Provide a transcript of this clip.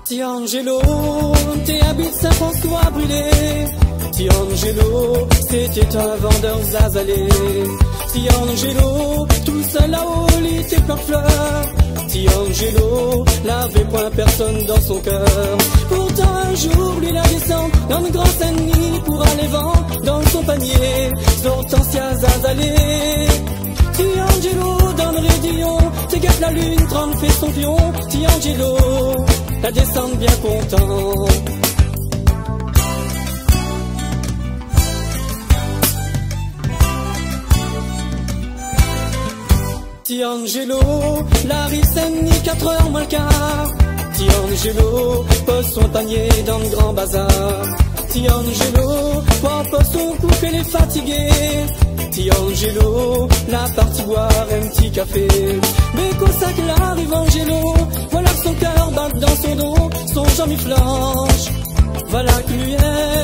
Tiangelo, t'es habite Saint-François brûlé. Tiangelo, c'était un vendeur zazzalé. Tiangelo, tout seul là-haut, il était plein de fleurs. Tiangelo, n'avait point personne dans son cœur. Pourtant un jour, lui la descend dans une grosse ennemie pour aller vendre dans son panier Hortensia zazzalé. Tiangelo, dans le raidillon, t'es gâte la lune, 30 fait son pion. Tiangelo, la descente bien content. Tiangelo, la Risseni, 4h moins le quart. Tiangelo, pose son panier dans le grand bazar. Tiangelo, pose son couple, elle est fatiguée. Tiangelo, la partie boire un petit café. Mais qu'au sac là arrive Angelo, voilà que son cœur bat dans son dos, son jambe flanche. Voilà que lui est